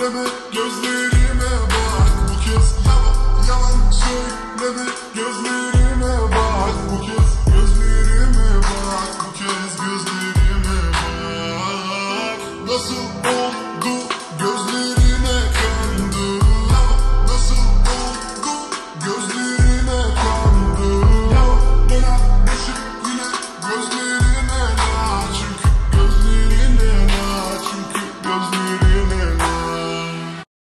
söyleme, gözlerime bak bu kez. Yalan söyleme, gözlerime bak bu kez. Gözlerime bak bu kez, gözlerime bak. Nasıl